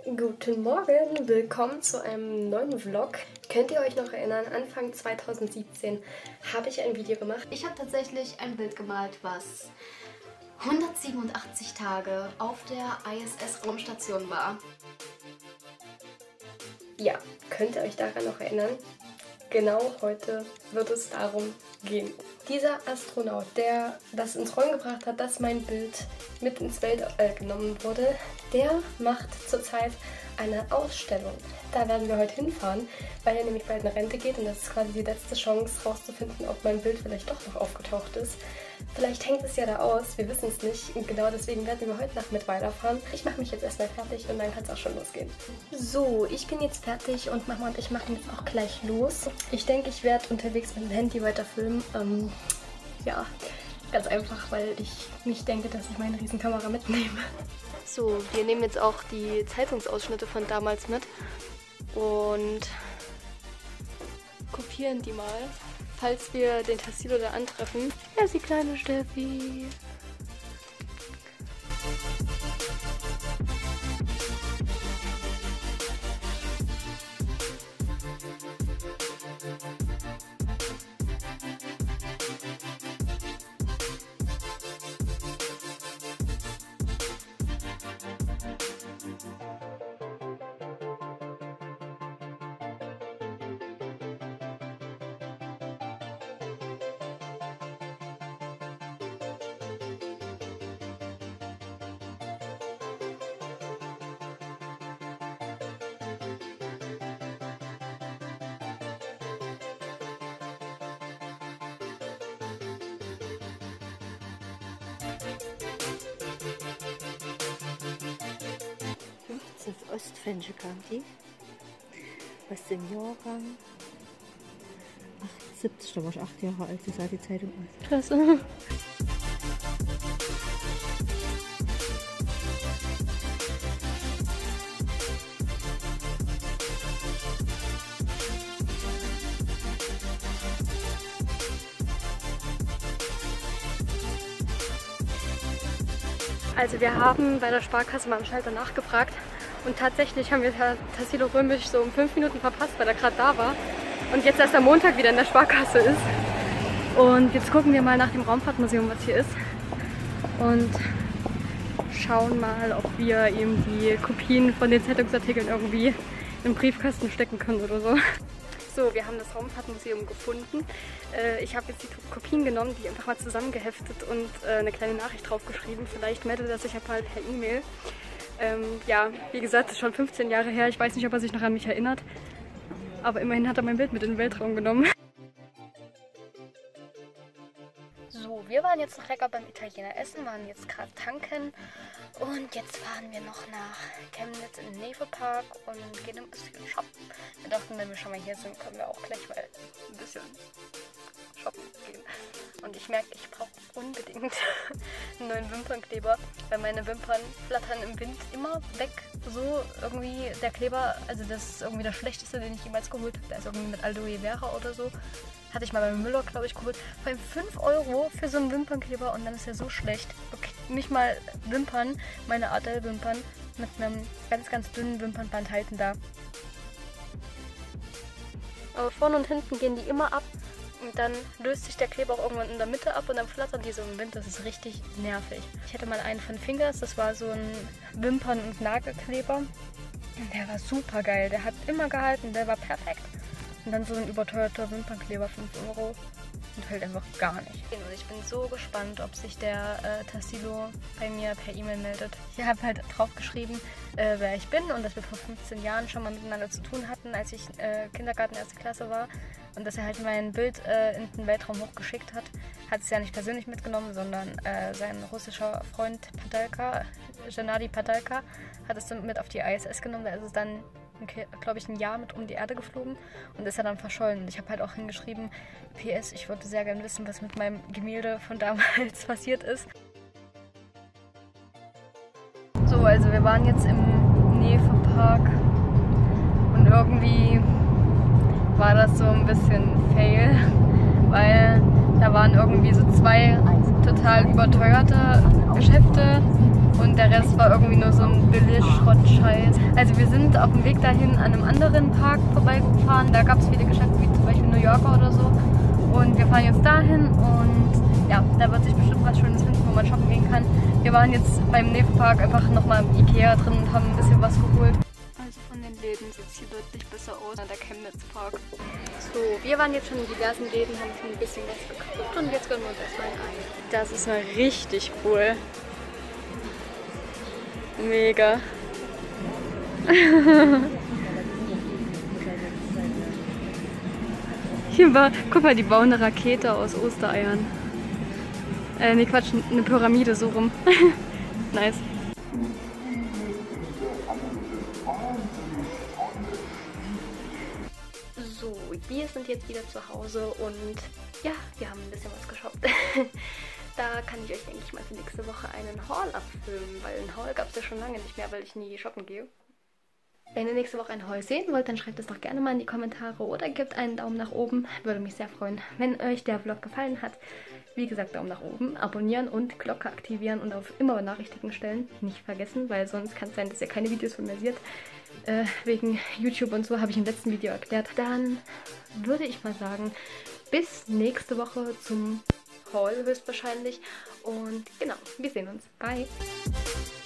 Guten Morgen, willkommen zu einem neuen Vlog. Könnt ihr euch noch erinnern, Anfang 2017 habe ich ein Video gemacht. Ich habe tatsächlich ein Bild gemalt, was 187 Tage auf der ISS-Raumstation war. Ja, könnt ihr euch daran noch erinnern? Genau heute wird es darum gehen. Dieser Astronaut, der das ins Rollen gebracht hat, dass mein Bild mit ins Weltall genommen wurde, der macht zurzeit eine Ausstellung. Da werden wir heute hinfahren, weil er nämlich bald in Rente geht und das ist quasi die letzte Chance herauszufinden, ob mein Bild vielleicht doch noch aufgetaucht ist. Vielleicht hängt es ja da aus, wir wissen es nicht. Und genau deswegen werden wir heute Nacht mit weiterfahren. Ich mache mich jetzt erstmal fertig und dann kann es auch schon losgehen. So, ich bin jetzt fertig und Mama und ich machen jetzt auch gleich los. Ich denke, ich werde unterwegs mit dem Handy weiter filmen. Ja, ganz einfach, weil ich nicht denke, dass ich meine Riesenkamera mitnehme. So, wir nehmen jetzt auch die Zeitungsausschnitte von damals mit und kopieren die mal, falls wir den Tassilo da antreffen. Ja, ist die kleine Steffi. Das ist Ostfänsche County. Was dem Jahrgang 78, da war ich 8 Jahre alt, so sah die Zeitung aus. Klasse. Also wir haben bei der Sparkasse mal am Schalter nachgefragt und tatsächlich haben wir Tassilo Römisch so um 5 Minuten verpasst, weil er gerade da war und jetzt erst am Montag wieder in der Sparkasse ist. Und jetzt gucken wir mal nach dem Raumfahrtmuseum, was hier ist, und schauen mal, ob wir ihm die Kopien von den Zeitungsartikeln irgendwie im Briefkasten stecken können oder so. So, wir haben das Raumfahrtmuseum gefunden. Ich habe jetzt die Kopien genommen, die einfach mal zusammengeheftet und eine kleine Nachricht draufgeschrieben. Vielleicht meldet er sich ja mal per E-Mail. Ja, wie gesagt, das ist schon 15 Jahre her. Ich weiß nicht, ob er sich noch an mich erinnert. Aber immerhin hat er mein Bild mit in den Weltraum genommen. So, wir waren jetzt noch lecker beim Italiener essen, waren jetzt gerade tanken und jetzt fahren wir noch nach Chemnitz in den Nevepark und gehen ein bisschen shoppen. Wir dachten, wenn wir schon mal hier sind, können wir auch gleich mal ein bisschen shoppen gehen. Und ich merke, ich brauche unbedingt einen neuen Wimpernkleber, weil meine Wimpern flattern im Wind immer weg. So irgendwie der Kleber, also das ist irgendwie der schlechteste, den ich jemals geholt habe. Der ist irgendwie mit Aloe Vera oder so. Hatte ich mal beim Müller, glaube ich, geholt. Vor allem 5 € für so einen Wimpernkleber und dann ist er so schlecht. Okay, nicht mal Wimpern, meine Adel-Wimpern mit einem ganz, ganz dünnen Wimpernband halten da. Aber vorne und hinten gehen die immer ab und dann löst sich der Kleber auch irgendwann in der Mitte ab und dann flattern die so im Wind. Das ist richtig nervig. Ich hatte mal einen von Fingers, das war so ein Wimpern- und Nagelkleber. Und der war super geil. Der hat immer gehalten, der war perfekt. Und dann so ein überteuerter Wimpernkleber, 5 € und hält einfach gar nicht. Und ich bin so gespannt, ob sich der Tassilo bei mir per E-Mail meldet. Ich habe halt drauf geschrieben, wer ich bin und dass wir vor 15 Jahren schon mal miteinander zu tun hatten, als ich Kindergarten 1. Klasse war. Und dass er halt mein Bild in den Weltraum hochgeschickt hat. Hat es ja nicht persönlich mitgenommen, sondern sein russischer Freund Padalka, Gennady Padalka, hat es dann mit auf die ISS genommen. Da ist es dann, glaube ich, ein Jahr mit um die Erde geflogen und ist er dann verschollen. Und ich habe halt auch hingeschrieben, PS, ich würde sehr gerne wissen, was mit meinem Gemälde von damals passiert ist. So, also wir waren jetzt im Nevepark und irgendwie war das so ein bisschen fail, weil da waren irgendwie so 2 total überteuerte Geschäfte und der Rest war irgendwie nur so ein Billig-Schrott-Scheiß. Also wir sind auf dem Weg dahin an einem anderen Park vorbeigefahren. Da gab es viele Geschäfte, wie zum Beispiel New Yorker oder so. Und wir fahren jetzt dahin und ja, da wird sich bestimmt was Schönes finden, wo man shoppen gehen kann. Wir waren jetzt beim Nevenpark einfach nochmal im Ikea drin und haben ein bisschen was geholt. Also von den Läden sieht es hier deutlich besser aus als der Chemnitz-Park. So, wir waren jetzt schon in diversen Läden, haben schon ein bisschen was gekauft und jetzt gönnen wir uns erstmal ein. Das ist mal richtig cool. Mega. Hier war, guck mal, die bauen eine Rakete aus Ostereiern. Ne, Quatsch, eine Pyramide so rum. Nice. So, wir sind jetzt wieder zu Hause und ja, wir haben ein bisschen was geshoppt. Da kann ich euch, denke ich mal, für nächste Woche einen Haul abfilmen, weil einen Haul gab es ja schon lange nicht mehr, weil ich nie shoppen gehe. Wenn ihr nächste Woche ein Haul sehen wollt, dann schreibt es doch gerne mal in die Kommentare oder gebt einen Daumen nach oben. Würde mich sehr freuen, wenn euch der Vlog gefallen hat. Wie gesagt, Daumen nach oben, abonnieren und Glocke aktivieren und auf immer Benachrichtigungen stellen. Nicht vergessen, weil sonst kann es sein, dass ihr keine Videos von mir seht. Wegen YouTube und so habe ich im letzten Video erklärt. Dann würde ich mal sagen, bis nächste Woche zum Haul höchstwahrscheinlich. Und genau, wir sehen uns. Bye!